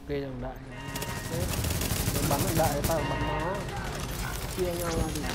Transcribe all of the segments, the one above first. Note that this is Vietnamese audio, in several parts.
kê thằng đại xếp bắn thằng đại tao bắn nó chia nhau ra thì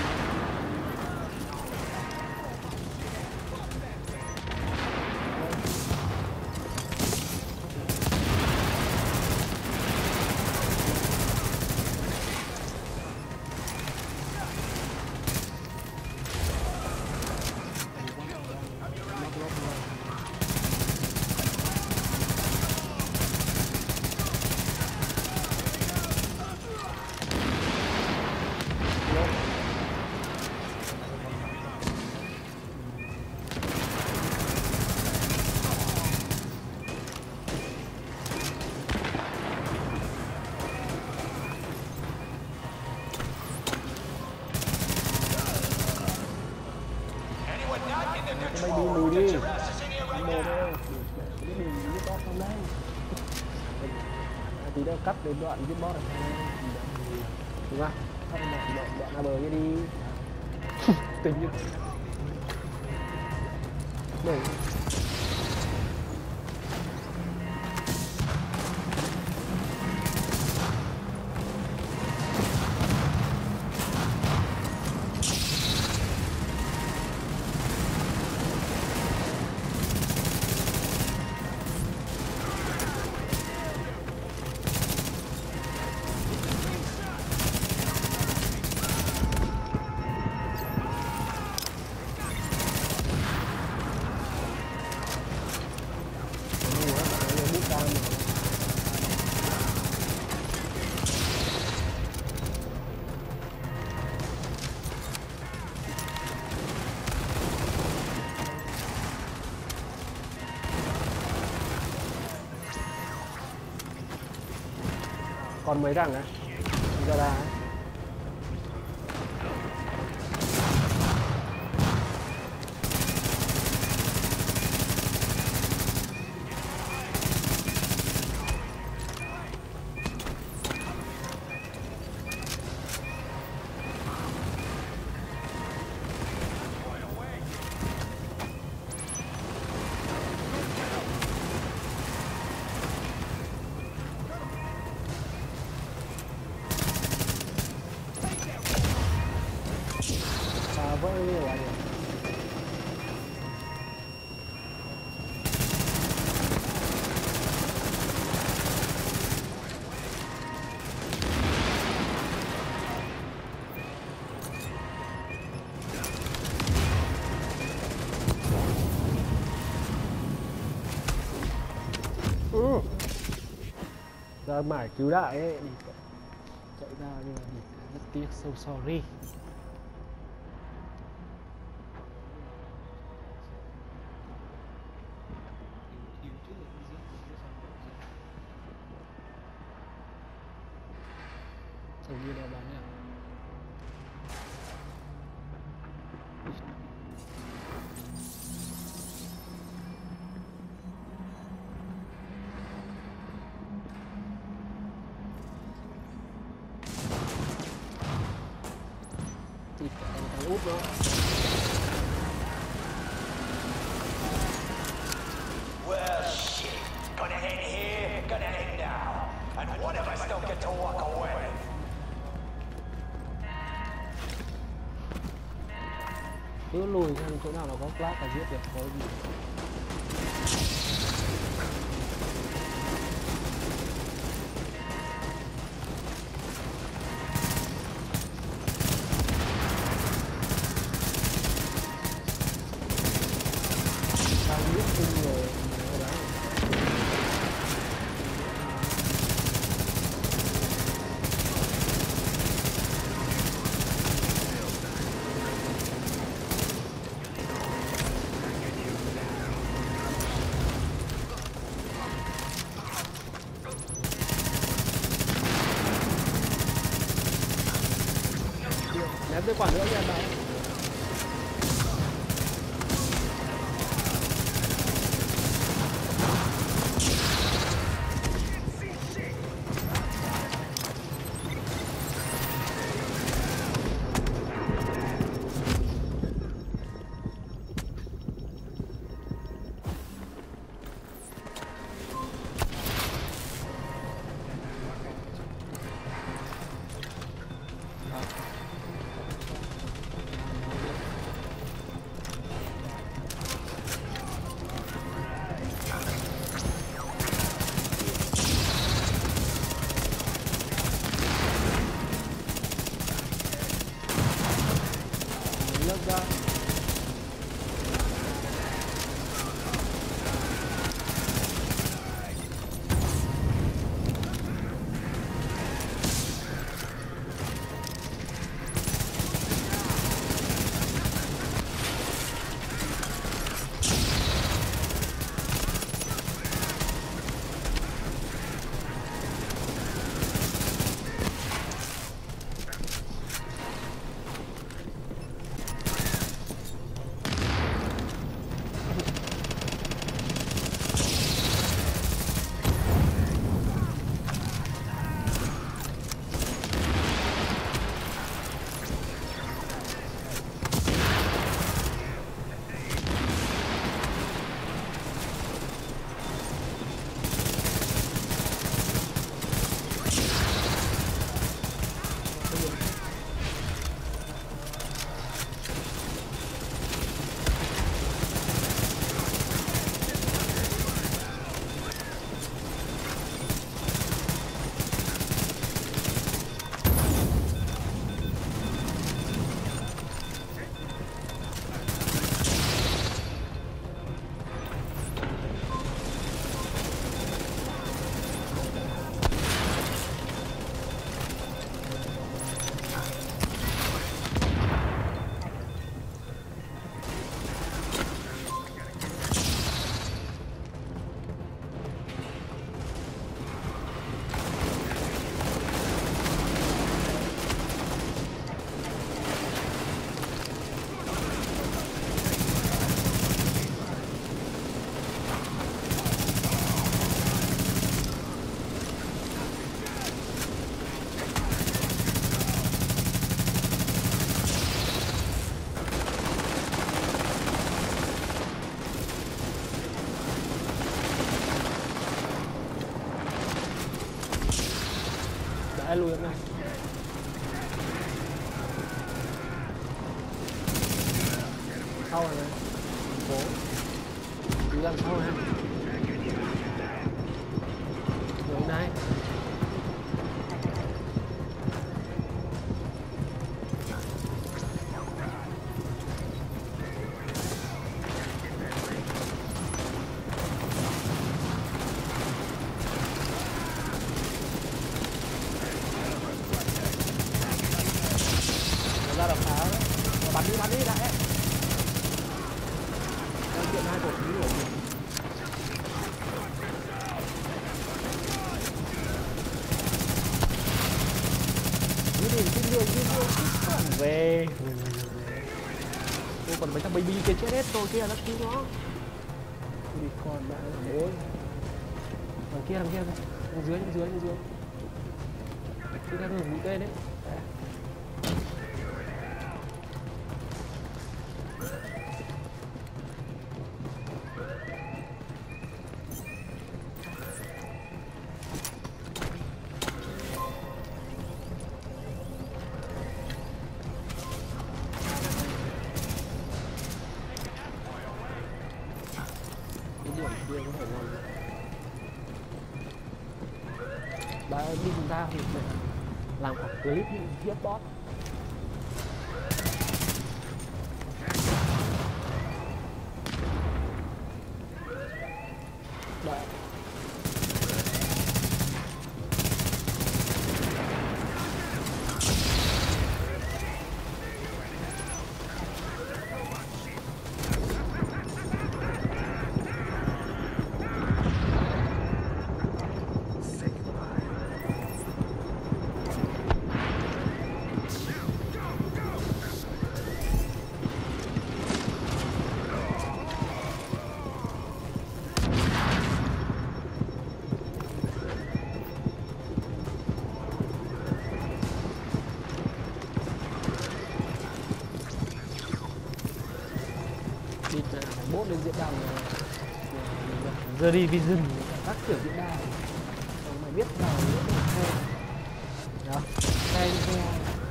bay đi lùi đi đồ đây cái đường giết boss không đấy tí nữa cắt đến đoạn giết boss này đúng không cắt đoạn A bờ kia đi tình như này còn mấy thằng á ra đá vỡ nhiều anh ra mải cứu đại ấy chạy ra nhưng mà rất tiếc, so sorry. Hầu như là bán nhỉ. Thì thằng út đó. Well, shit. Gonna end here, gonna end now. And one of us don't get to walk away. Cứ lùi sang chỗ nào nó có flash là giết được, có gì. Đang giết chung rồi đấy. Ném tới quả nữa nha bạn. Ai lùi này. Sau này này. Cố. Đi ra sau này. Hướng này. Ra đập phá đó. Bắn đi đã ấy. Đang chuyện 2 cổ khí của mình. Cái đường về. Tôi còn mấy thằng baby kia chết hết rồi kia, nó cứu nó. Đi con đã là bố. Thằng kia đằng dưới. Cứ đang ngừng mũi tên đấy. Điểm kia có thể đã đi chúng ta thì phải làm khoảng clip hiếp boss. Đấy. Bốt lên diễn đàn The Division các kiểu diễn đàn không mày biết vào những cái xe đó xe đi xe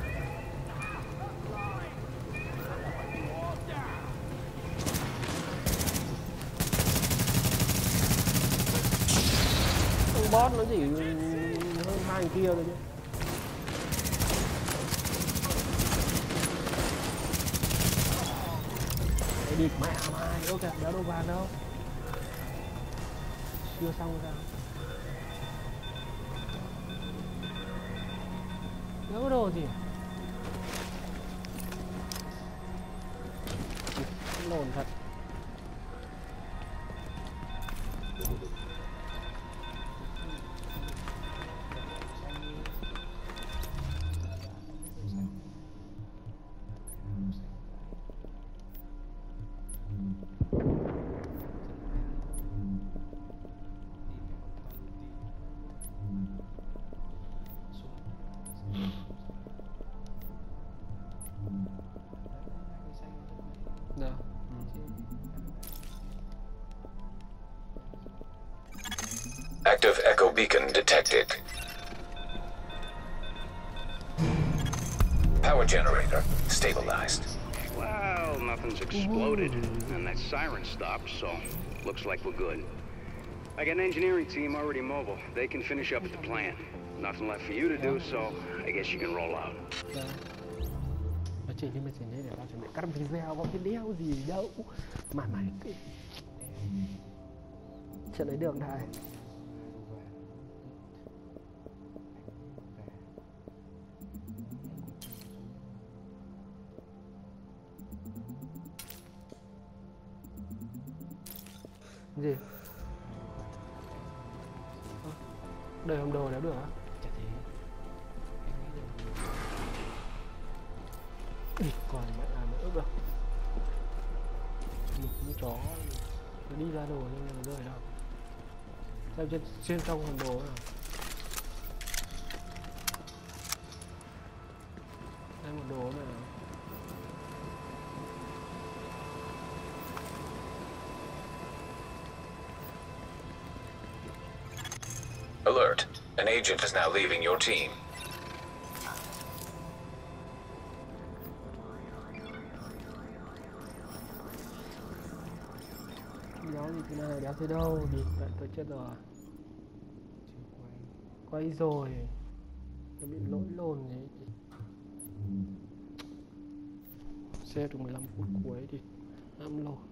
con boss nó chỉ hơn 2 kia thôi chứ. Địt mẹ mày, ok, đéo đâu vàng đâu. Chưa xong sao? Đéo có đồ gì. Lồn thật. Active echo beacon detected. Power generator stabilized. Well, nothing's exploded, and that siren stopped, so looks like we're good. I got an engineering team already mobile. They can finish up at the plant. Nothing left for you to do, so I guess you can roll out. Chị nhưng mà chỉ để tao chuẩn bị cắt video có video gì đâu mà mày chuyện đấy được này. Gì? Đời hầm đồ đéo được á? Chả thế. Còn mẹ làm nữa được. Lục như chó. Nó đi ra đồ nhưng mà rơi đâu. Xem trên trong hầm đồ nào. Đây một đồ này. Alert. An agent is now leaving your team. Cái này đéo thấy đâu thì tôi chết rồi. Quay rồi. Nó bị lỗi lồn đấy. Xe được 15 phút cuối thì 5 lỗi.